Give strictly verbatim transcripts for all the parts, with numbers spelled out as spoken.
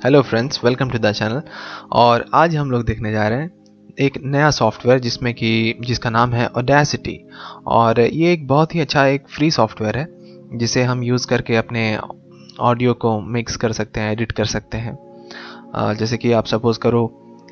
Hello friends, welcome to the channel. और आज हम लोग देखने जा रहे हैं एक नया सॉफ्टवेयर जिसमें कि जिसका नाम है ऑडेसिटी। और ये एक बहुत ही अच्छा एक फ्री सॉफ्टवेयर है जिसे हम यूज़ करके अपने ऑडियो को मिक्स कर सकते हैं, एडिट कर सकते हैं। अ, जैसे कि आप सपोज़ करो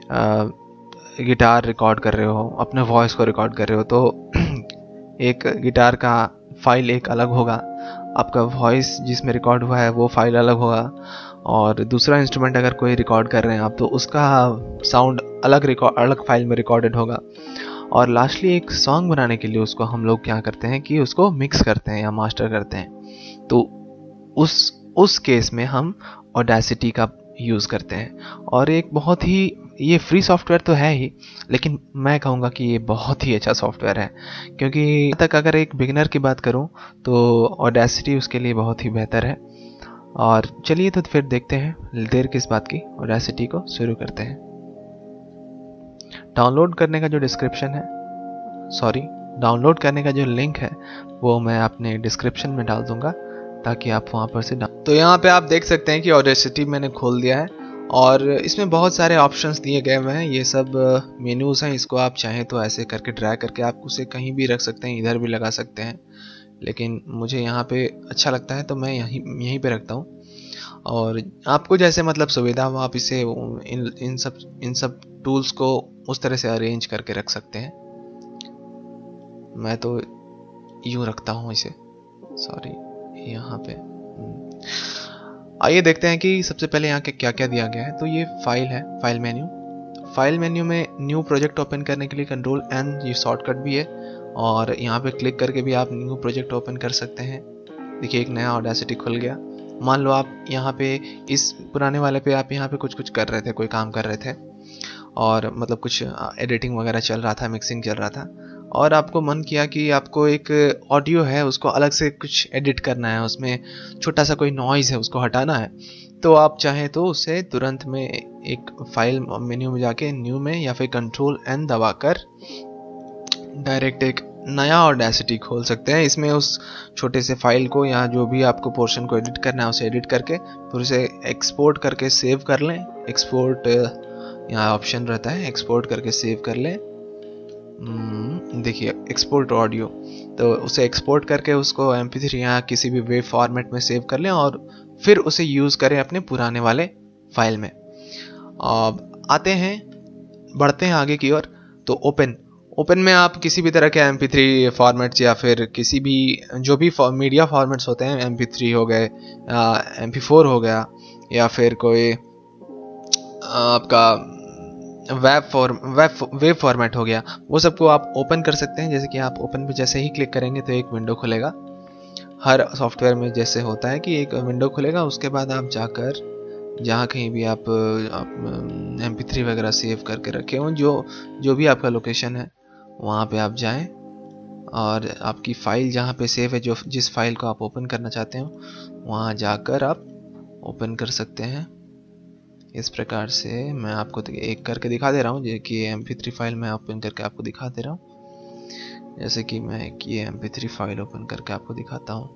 गिटार रिकॉर्ड कर रहे हो, अपने वॉइस को रिकॉर्ड कर रहे हो, तो एक गिटार का फाइल एक अलग होगा, आपका वॉइस जिसमें रिकॉर्ड हुआ है वो फाइल अलग होगा, और दूसरा इंस्ट्रूमेंट अगर कोई रिकॉर्ड कर रहे हैं आप तो उसका साउंड अलग रिकॉर्ड अलग फाइल में रिकॉर्डेड होगा। और लास्टली एक सॉन्ग बनाने के लिए उसको हम लोग क्या करते हैं कि उसको मिक्स करते हैं या मास्टर करते हैं। तो उस उस केस में हम ऑडेसिटी का यूज़ करते हैं। और एक बहुत ही ये फ्री सॉफ्टवेयर तो है ही, लेकिन मैं कहूँगा कि ये बहुत ही अच्छा सॉफ्टवेयर है, क्योंकि तक अगर एक बिगिनर की बात करूँ तो ऑडेसिटी उसके लिए बहुत ही बेहतर है। और चलिए तो फिर देखते हैं देर किस बात की, ऑडेसिटी को शुरू करते हैं। डाउनलोड करने का जो डिस्क्रिप्शन है सॉरी डाउनलोड करने का जो लिंक है वो मैं अपने डिस्क्रिप्शन में डाल दूंगा, ताकि आप वहाँ पर से डाउन। तो यहाँ पे आप देख सकते हैं कि ऑडेसिटी मैंने खोल दिया है और इसमें बहुत सारे ऑप्शंस दिए गए हुए हैं। ये सब मेन्यूज़ हैं, इसको आप चाहें तो ऐसे करके ड्रैग करके आप उसे कहीं भी रख सकते हैं, इधर भी लगा सकते हैं, लेकिन मुझे यहाँ पे अच्छा लगता है तो मैं यहीं यहीं पे रखता हूँ। और आपको जैसे मतलब सुविधा हो आप इसे इन इन सब इन सब टूल्स को उस तरह से अरेंज करके रख सकते हैं। मैं तो यूँ रखता हूँ इसे, सॉरी यहाँ पे। आइए देखते हैं कि सबसे पहले यहाँ के क्या क्या दिया गया है। तो ये फाइल है, फाइल मेन्यू। फाइल मेन्यू में न्यू प्रोजेक्ट ओपन करने के लिए कंट्रोल एन ये शॉर्टकट भी है, और यहाँ पे क्लिक करके भी आप न्यू प्रोजेक्ट ओपन कर सकते हैं। देखिए एक नया ऑडेसिटी खुल गया। मान लो आप यहाँ पे इस पुराने वाले पे आप यहाँ पे कुछ कुछ कर रहे थे, कोई काम कर रहे थे, और मतलब कुछ एडिटिंग वगैरह चल रहा था, मिक्सिंग चल रहा था, और आपको मन किया कि आपको एक ऑडियो है उसको अलग से कुछ एडिट करना है, उसमें छोटा सा कोई नॉइज़ है उसको हटाना है। तो आप चाहें तो उसे तुरंत में एक फाइल मेन्यू में जाके न्यू में या फिर कंट्रोल एन दबाकर डायरेक्ट एक नया ऑडेसिटी खोल सकते हैं। इसमें उस छोटे से फाइल को या जो भी आपको पोर्शन को एडिट करना है उसे एडिट करके फिर उसे एक्सपोर्ट करके सेव कर लें। एक्सपोर्ट यहाँ ऑप्शन रहता है, एक्सपोर्ट करके सेव कर लें। देखिए एक्सपोर्ट ऑडियो, तो उसे एक्सपोर्ट करके उसको एम पी थ्री या किसी भी वेब फॉर्मेट में सेव कर लें और फिर उसे यूज़ करें अपने पुराने वाले फाइल में। अब आते हैं, बढ़ते हैं आगे की ओर। तो ओपन ओपन में आप किसी भी तरह के एम पी थ्री फॉर्मेट्स या फिर किसी भी जो भी मीडिया फॉर्मेट्स होते हैं, एम पी थ्री हो गए, एम पी फोर हो गया, या फिर कोई आपका web form web web format हो गया, वो सबको आप ओपन कर सकते हैं। जैसे कि आप ओपन पे जैसे ही क्लिक करेंगे तो एक विंडो खुलेगा। हर सॉफ्टवेयर में जैसे होता है कि एक विंडो खुलेगा, उसके बाद आप जाकर जहाँ कहीं भी आप, आप एम पी थ्री वगैरह सेव करके रखे हों, जो जो भी आपका लोकेशन है वहाँ पे आप जाएं और आपकी फ़ाइल जहाँ पे सेव है, जो जिस फाइल को आप ओपन करना चाहते हो वहाँ जाकर आप ओपन कर सकते हैं। इस प्रकार से मैं आपको एक करके दिखा दे रहा हूँ, जो कि एम पी थ्री फाइल मैं ओपन करके आपको दिखा दे रहा हूँ। जैसे कि मैं ये M P three file open करके आपको दिखाता हूँ।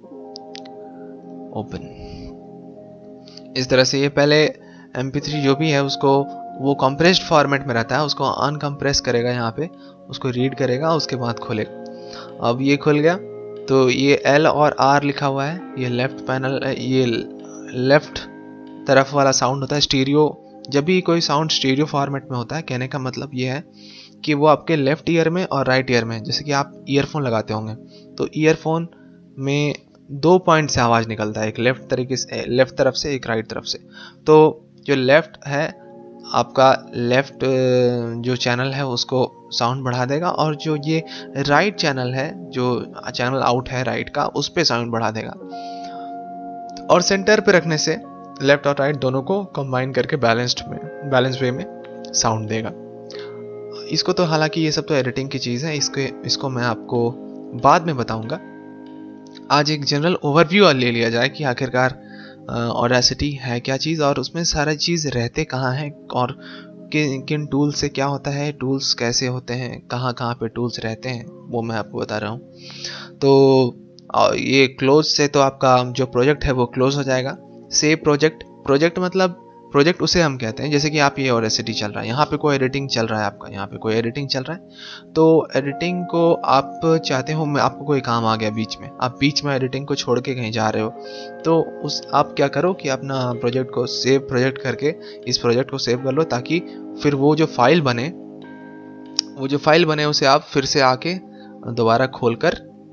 ओपन इस तरह से, ये पहले एम पी थ्री जो भी है उसको वो कंप्रेस्ड फॉर्मेट में रहता है, उसको अनकम्प्रेस करेगा, यहाँ पे उसको रीड करेगा, उसके बाद खोलेगा। अब ये खुल गया, तो ये एल और आर लिखा हुआ है, ये लेफ्ट पैनल, ये लेफ्ट तरफ वाला साउंड होता है स्टीरियो। जब भी कोई साउंड स्टीरियो फॉर्मेट में होता है, कहने का मतलब ये है कि वो आपके लेफ्ट ईयर में और राइट ईयर में, जैसे कि आप ईयरफोन लगाते होंगे तो ईयरफोन में दो पॉइंट से आवाज़ निकलता है, एक लेफ्ट तरीके से, लेफ्ट तरफ से, एक राइट तरफ से। तो जो लेफ्ट है आपका, लेफ्ट जो चैनल है उसको साउंड बढ़ा देगा, और जो ये राइट चैनल है, जो चैनल आउट है राइट का, उस पे साउंड बढ़ा देगा। और सेंटर पे रखने से लेफ्ट और राइट दोनों को कंबाइन करके बैलेंस्ड में बैलेंस वे में साउंड देगा। इसको तो हालांकि ये सब तो एडिटिंग की चीज़ है, इसको इसको मैं आपको बाद में बताऊंगा। आज एक जनरल ओवरव्यू ले लिया जाए कि आखिरकार ऑडेसिटी है क्या चीज़, और उसमें सारा चीज़ रहते कहाँ हैं, और किन किन टूल से क्या होता है, टूल्स कैसे होते हैं, कहाँ कहाँ पे टूल्स रहते हैं, वो मैं आपको बता रहा हूँ। तो ये क्लोज से तो आपका जो प्रोजेक्ट है वो क्लोज हो जाएगा। सेव प्रोजेक्ट, प्रोजेक्ट मतलब प्रोजेक्ट उसे हम कहते हैं, जैसे कि आप ये ऑडेसिटी चल रहा है, यहाँ पे कोई एडिटिंग चल रहा है आपका, यहाँ पे कोई एडिटिंग चल रहा है, तो एडिटिंग को आप चाहते हो, मैं आपको कोई काम आ गया बीच में, आप बीच में एडिटिंग को छोड़ के कहीं जा रहे हो, तो उस आप क्या करो कि अपना प्रोजेक्ट को सेव प्रोजेक्ट करके इस प्रोजेक्ट को सेव कर लो, ताकि फिर वो जो फाइल बने वो जो फाइल बने उसे आप फिर से आके दोबारा खोलकर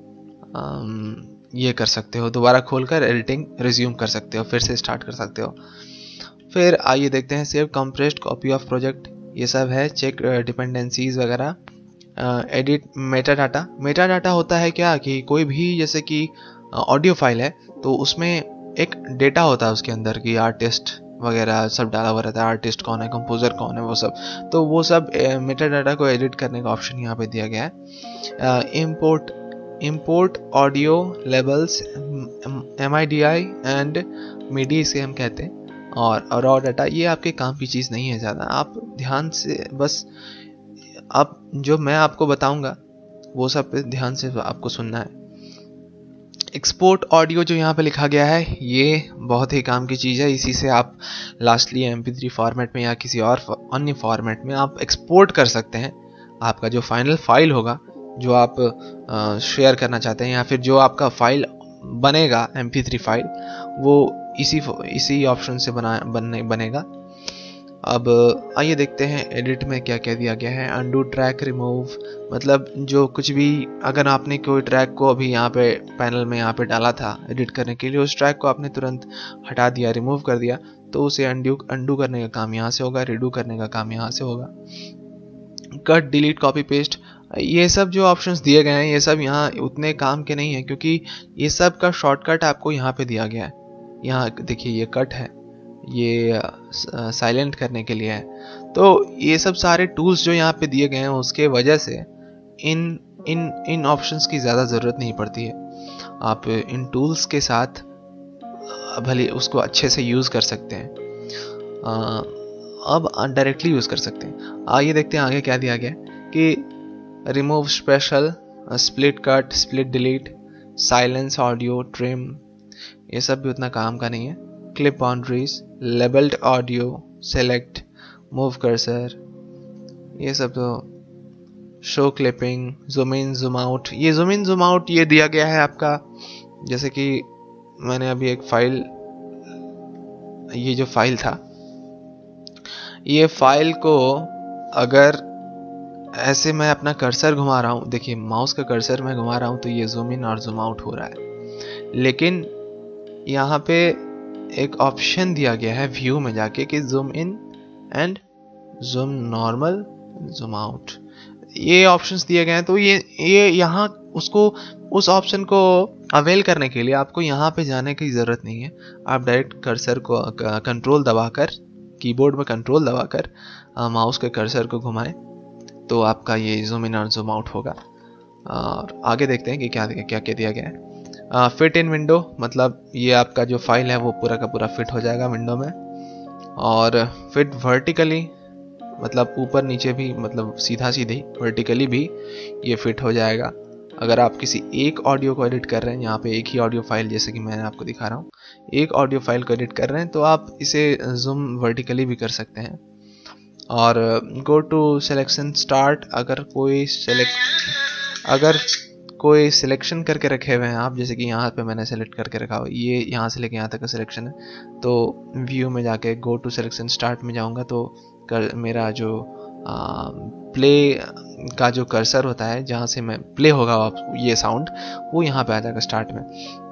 ये कर सकते हो, दोबारा खोलकर एडिटिंग रिज्यूम कर सकते हो, फिर से स्टार्ट कर सकते हो। फिर आइए देखते हैं save compressed copy of project, ये सब है, चेक डिपेंडेंसीज वगैरह, edit meta data. Meta data होता है क्या कि कोई भी जैसे कि ऑडियो फाइल है तो उसमें एक डेटा होता है उसके अंदर की आर्टिस्ट वगैरह सब डाला हुआ रहता है, आर्टिस्ट कौन है, कंपोजर कौन है, वो सब, तो वो सब मेटा डाटा को एडिट करने का ऑप्शन यहाँ पे दिया गया है। Import import audio levels, M I D I and MIDI इसे हम कहते हैं, और रॉ डाटा, ये आपके काम की चीज़ नहीं है ज़्यादा, आप ध्यान से बस आप जो मैं आपको बताऊंगा वो सब पे ध्यान से आपको सुनना है। एक्सपोर्ट ऑडियो जो यहाँ पे लिखा गया है ये बहुत ही काम की चीज़ है, इसी से आप lastly M P three format में या किसी और अन्य फॉर्मेट में आप एक्सपोर्ट कर सकते हैं आपका जो फाइनल फाइल होगा, जो आप शेयर करना चाहते हैं, या फिर जो आपका फाइल बनेगा एम पी थ्री फाइल, वो इसी इसी ऑप्शन से बना बनने बनेगा। अब आइए देखते हैं एडिट में क्या क्या दिया गया है। अंडू ट्रैक, रिमूव, मतलब जो कुछ भी अगर आपने कोई ट्रैक को अभी यहाँ पे पैनल में यहाँ पे डाला था एडिट करने के लिए, उस ट्रैक को आपने तुरंत हटा दिया, रिमूव कर दिया, तो उसे अंडू अंडू करने का काम यहाँ से होगा, रिडू करने का काम यहाँ से होगा। कट, डिलीट, कॉपी पेस्ट, ये सब जो ऑप्शंस दिए गए हैं ये सब यहाँ उतने काम के नहीं है, क्योंकि ये सब का शॉर्टकट आपको यहाँ पे दिया गया है। यहाँ देखिए ये कट है, ये साइलेंट करने के लिए है, तो ये सब सारे टूल्स जो यहाँ पे दिए गए हैं उसके वजह से इन इन इन ऑप्शंस की ज़्यादा ज़रूरत नहीं पड़ती है। आप इन टूल्स के साथ भले उसको अच्छे से यूज़ कर सकते हैं, आ, अब डायरेक्टली यूज़ कर सकते हैं। आइए देखते हैं आगे क्या दिया गया कि remove special, split cut, split delete, silence audio, trim, ये सब भी उतना काम का नहीं है। Clip boundaries, labelled audio, select, move cursor, ये सब तो, show clipping, zoom in zoom out, ये जूम इन जूम आउट ये दिया गया है आपका, जैसे कि मैंने अभी एक फाइल, ये जो फाइल था, ये फाइल को अगर ऐसे मैं अपना कर्सर घुमा रहा हूँ, देखिए माउस का कर्सर मैं घुमा रहा हूँ तो ये जूम इन और जूम आउट हो रहा है, लेकिन यहाँ पे एक ऑप्शन दिया गया है व्यू में जाके कि zoom in and zoom normal, zoom out, ये ऑप्शंस दिए गए हैं। तो ये ये यहाँ उसको उस ऑप्शन को अवेल करने के लिए आपको यहाँ पे जाने की ज़रूरत नहीं है, आप डायरेक्ट कर्सर को कंट्रोल दबाकर, कीबोर्ड में कंट्रोल दबाकर माउस के कर्सर को घुमाएं तो आपका ये जूम इन और जूम आउट होगा। और आगे देखते हैं कि क्या क्या क्या दिया गया है। फिट इन विंडो, मतलब ये आपका जो फाइल है वो पूरा का पूरा फिट हो जाएगा विंडो में। और फिट वर्टिकली, मतलब ऊपर नीचे भी, मतलब सीधा सीधी वर्टिकली भी ये फिट हो जाएगा। अगर आप किसी एक ऑडियो को एडिट कर रहे हैं, यहाँ पे एक ही ऑडियो फाइल जैसे कि मैंने आपको दिखा रहा हूँ, एक ऑडियो फाइल को एडिट कर रहे हैं तो आप इसे जूम वर्टिकली भी कर सकते हैं। और गो टू सिलेक्शन स्टार्ट, अगर कोई सेलेक्ट अगर कोई सिलेक्शन करके रखे हुए हैं आप, जैसे कि यहाँ पे मैंने सेलेक्ट करके रखा हो, ये यहाँ से लेके यहाँ तक का सिलेक्शन है, तो व्यू में जाके गो टू सिलेक्शन स्टार्ट में जाऊँगा तो कर, मेरा जो आ, प्ले का जो कर्सर होता है, जहाँ से मैं प्ले होगा ये साउंड, वो यहाँ पे आ जाएगा स्टार्ट में।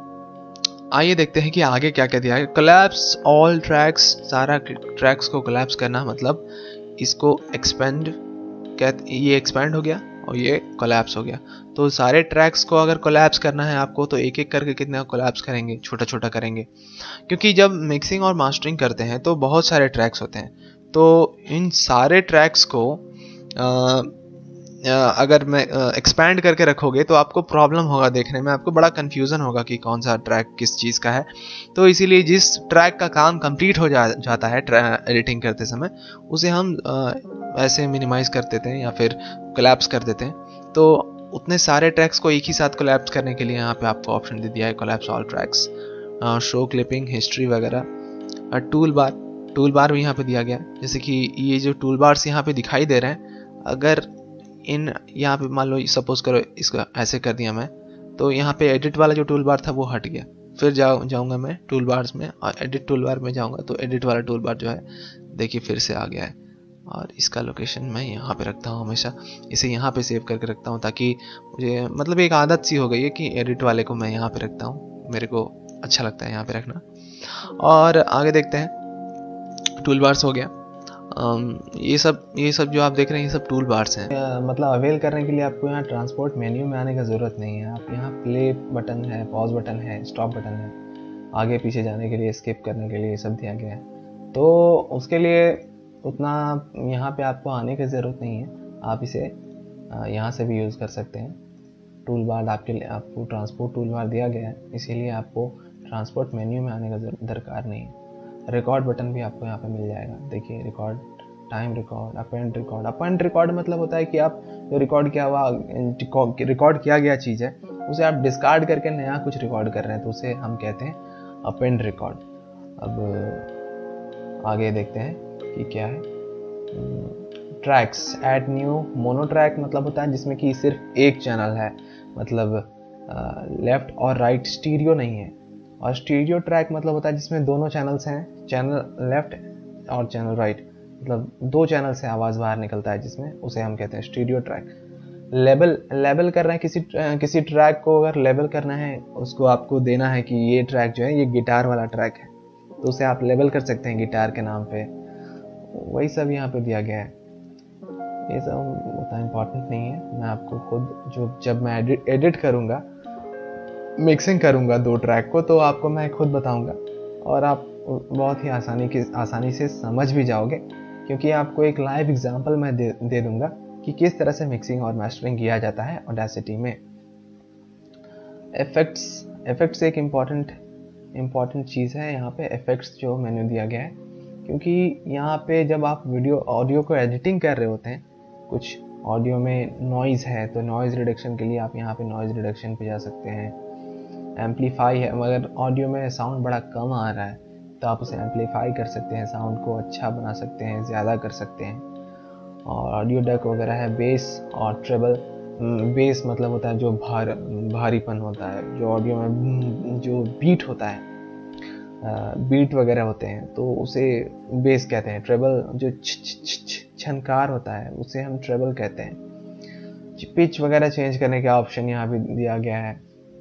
आइए देखते हैं कि आगे क्या क्या दिया है। कोलैप्स ऑल ट्रैक्स, सारा ट्रैक्स को कोलैप्स करना, मतलब इसको एक्सपेंड, ये एक्सपेंड हो गया और ये कोलैप्स हो गया। तो सारे ट्रैक्स को अगर कोलैप्स करना है आपको तो एक एक करके कितना कोलैप्स करेंगे, छोटा छोटा करेंगे, क्योंकि जब मिक्सिंग और मास्टरिंग करते हैं तो बहुत सारे ट्रैक्स होते हैं। तो इन सारे ट्रैक्स को आ, अगर मैं एक्सपैंड करके रखोगे तो आपको प्रॉब्लम होगा देखने में, आपको बड़ा कन्फ्यूज़न होगा कि कौन सा ट्रैक किस चीज़ का है। तो इसीलिए जिस ट्रैक का काम कंप्लीट हो जा, जाता है एडिटिंग करते समय, उसे हम आ, ऐसे मिनिमाइज कर देते हैं या फिर कोलैप्स कर देते हैं। तो उतने सारे ट्रैक्स को एक ही साथ कोलैप्स करने के लिए यहाँ पे आपको ऑप्शन दे दिया है collapse all tracks, show clipping, history वगैरह। टूल बार, टूल बार भी यहाँ पे दिया गया है। जैसे कि ये जो टूल बार्स यहाँ पे दिखाई दे रहे हैं, अगर इन यहाँ पे मान लो सपोज करो इसको ऐसे कर दिया मैं, तो यहाँ पे एडिट वाला जो टूल बार था वो हट गया। फिर जाऊँ जाऊँगा मैं टूल बार्स में और एडिट टूल बार में जाऊँगा तो एडिट वाला टूल बार जो है देखिए फिर से आ गया है। और इसका लोकेशन मैं यहाँ पे रखता हूँ, हमेशा इसे यहाँ पे सेव करके रखता हूँ ताकि मुझे मतलब एक आदत सी हो गई है कि एडिट वाले को मैं यहाँ पे रखता हूँ, मेरे को अच्छा लगता है यहाँ पे रखना। और आगे देखते हैं, टूल बार्स हो गया। ये सब ये सब जो आप देख रहे हैं ये सब टूल बार्स हैं। मतलब अवेल करने के लिए आपको यहाँ ट्रांसपोर्ट मेन्यू में आने की ज़रूरत नहीं है। आप यहाँ प्ले बटन है, पॉज बटन है, स्टॉप बटन है, आगे पीछे जाने के लिए, स्किप करने के लिए सब दिया गया है। तो उसके लिए उतना यहाँ पे आपको आने की ज़रूरत नहीं है, आप इसे यहाँ से भी यूज़ कर सकते हैं। टूल बार आपके लिए आपको ट्रांसपोर्ट टूल बार दिया गया है, इसीलिए आपको ट्रांसपोर्ट मेन्यू में आने का दरकार नहीं है। रिकॉर्ड बटन भी आपको यहाँ पे मिल जाएगा। देखिए record, time record, append record. Append record मतलब होता है कि आप जो रिकॉर्ड किया हुआ रिकॉर्ड किया गया चीज़ है उसे आप डिस्कार्ड करके नया कुछ रिकॉर्ड कर रहे हैं, तो उसे हम कहते हैं अपेंड रिकॉर्ड। अब आगे देखते हैं कि क्या है। Tracks, add new mono track मतलब होता है जिसमें कि सिर्फ एक चैनल है, मतलब लेफ्ट और राइट स्टीरियो नहीं है। और स्टीरियो ट्रैक मतलब होता है जिसमें दोनों चैनल्स हैं, चैनल लेफ्ट और चैनल राइट, मतलब दो चैनल से आवाज़ बाहर निकलता है जिसमें, उसे हम कहते हैं स्टीरियो ट्रैक। लेबल लेबल कर रहे हैं किसी किसी ट्रैक को, अगर लेबल करना है उसको आपको देना है कि ये ट्रैक जो है ये गिटार वाला ट्रैक है, तो उसे आप लेबल कर सकते हैं गिटार के नाम पे। वही सब यहाँ पे दिया गया है। ये सब उतना इम्पोर्टेंट नहीं है, मैं आपको खुद जो जब मैं एडिट एडिट करूँगा, मिक्सिंग करूँगा दो ट्रैक को, तो आपको मैं खुद बताऊँगा और आप बहुत ही आसानी के आसानी से समझ भी जाओगे, क्योंकि आपको एक लाइव एग्जांपल मैं दे, दे दूँगा कि किस तरह से मिक्सिंग और मास्टरिंग किया जाता है ऑडेसिटी में। इफेक्ट्स इफेक्ट्स एक इम्पॉर्टेंट इम्पॉर्टेंट चीज़ है। यहाँ पे इफेक्ट्स जो मेन्यू दिया गया है, क्योंकि यहाँ पे जब आप वीडियो ऑडियो को एडिटिंग कर रहे होते हैं, कुछ ऑडियो में नॉइज़ है तो नॉइज़ रिडक्शन के लिए आप यहाँ पे नॉइज़ रिडक्शन पे जा सकते हैं। एम्पलीफाई है, मगर ऑडियो में साउंड बड़ा कम आ रहा है तो आप उसे एम्पलीफाई कर सकते हैं, साउंड को अच्छा बना सकते हैं, ज़्यादा कर सकते हैं। और ऑडियो डक वगैरह है। बेस और ट्रेबल, बेस मतलब होता है जो भार भारीपन होता है, जो ऑडियो में जो बीट होता है, बीट वगैरह होते हैं तो उसे बेस कहते हैं। ट्रेबल जो छनकार होता है उसे हम ट्रेबल कहते हैं। पिच वगैरह चेंज करने का ऑप्शन यहाँ भी दिया गया है।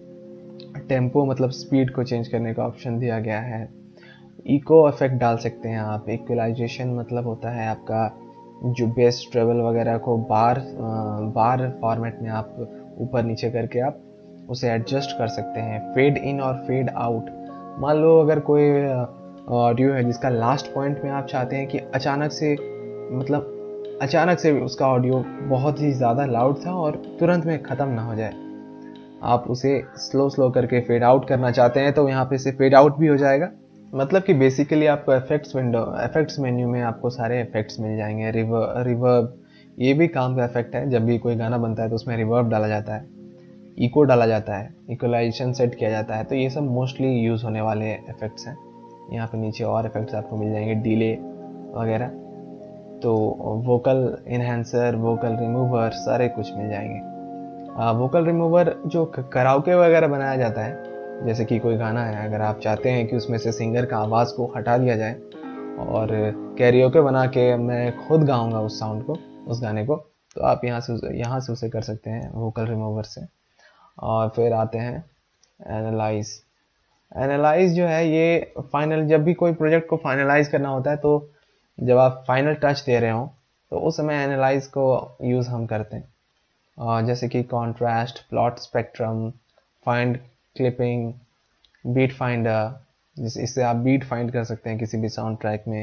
टेम्पो मतलब स्पीड को चेंज करने का ऑप्शन दिया गया है। इको इफेक्ट डाल सकते हैं आप। इक्वलाइजेशन मतलब होता है आपका जो बेस ट्रेबल वगैरह को बार बार फॉर्मेट में आप ऊपर नीचे करके आप उसे एडजस्ट कर सकते हैं। फेड इन और फेड आउट, मान लो अगर कोई ऑडियो है जिसका लास्ट पॉइंट में आप चाहते हैं कि अचानक से मतलब अचानक से उसका ऑडियो बहुत ही ज़्यादा लाउड था और तुरंत में ख़त्म ना हो जाए, आप उसे स्लो स्लो करके फेड आउट करना चाहते हैं तो यहाँ पे से फेड आउट भी हो जाएगा। मतलब कि बेसिकली आपको इफेक्ट्स विंडो इफेक्ट्स मेन्यू में आपको सारे इफेक्ट्स मिल जाएंगे। रिवर रिवर्ब ये भी काम का इफेक्ट है, जब भी कोई गाना बनता है तो उसमें रिवर्ब डाला जाता है, इको डाला जाता है, इक्वलाइजेशन सेट किया जाता है, तो ये सब मोस्टली यूज़ होने वाले इफेक्ट्स हैं। यहाँ पे नीचे और इफेक्ट्स आपको मिल जाएंगे, डिले वगैरह, तो वोकल इन्हेंसर, वोकल रिमूवर, सारे कुछ मिल जाएंगे। वोकल रिमूवर जो कराओके वगैरह बनाया जाता है, जैसे कि कोई गाना है, अगर आप चाहते हैं कि उसमें से सिंगर का आवाज़ को हटा दिया जाए और कैरियोके बना के मैं खुद गाऊंगा उस साउंड को, उस गाने को, तो आप यहाँ से यहाँ से उसे कर सकते हैं वोकल रिमूवर से। और फिर आते हैं एनालाइज। एनालाइज जो है ये फाइनल, जब भी कोई प्रोजेक्ट को फाइनलाइज करना होता है तो जब आप फाइनल टच दे रहे हो तो उस समय एनालाइज को यूज़ हम करते हैं। और जैसे कि contrast, plot spectrum, find clipping, beat finder, जिस इससे आप बीट फाइंड कर सकते हैं किसी भी साउंड ट्रैक में,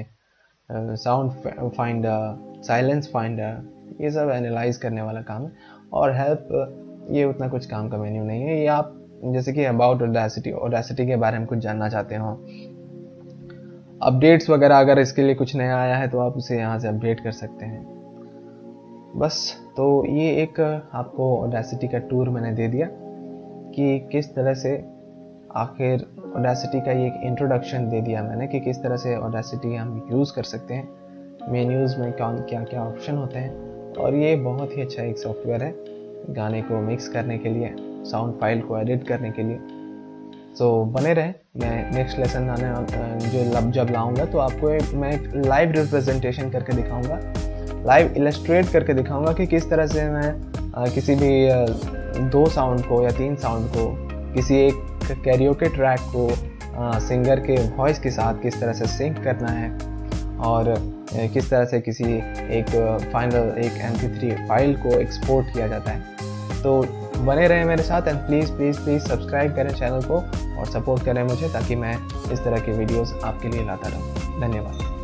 साउंड फाइंडर, साइलेंस फाइंडर, ये सब एनालाइज करने वाला काम है। और हेल्प, ये उतना कुछ काम का मेन्यू नहीं है, ये आप जैसे कि अबाउट ऑडेसिटी ऑडेसिटी के बारे में कुछ जानना चाहते हो, अपडेट्स वगैरह, अगर इसके लिए कुछ नया आया है तो आप उसे यहाँ से अपडेट कर सकते हैं। बस, तो ये एक आपको ऑडेसिटी का टूर मैंने दे दिया कि किस तरह से आखिर ऑडेसिटी का ये एक इंट्रोडक्शन दे दिया मैंने कि किस तरह से ऑडेसिटी हम यूज़ कर सकते हैं, मेन्यूज़ में कौन क्या क्या ऑप्शन होते हैं। और ये बहुत ही अच्छा एक सॉफ्टवेयर है गाने को मिक्स करने के लिए, साउंड फाइल को एडिट करने के लिए। सो so, बने रहें, मैं नेक्स्ट लेसन आने जो लब जब लाऊंगा तो आपको एक, मैं एक लाइव रिप्रेजेंटेशन करके दिखाऊंगा, लाइव इलस्ट्रेट करके दिखाऊंगा कि किस तरह से मैं आ, किसी भी आ, दो साउंड को या तीन साउंड को, किसी एक कैरियोके ट्रैक को आ, सिंगर के वॉइस के साथ किस तरह से सिंक करना है, और किस तरह से किसी एक फाइनल एक एम पी थ्री फाइल को एक्सपोर्ट किया जाता है। तो बने रहें मेरे साथ and please please please subscribe करें चैनल को और सपोर्ट करें मुझे, ताकि मैं इस तरह की वीडियोस आपके लिए लाता रहूं। धन्यवाद।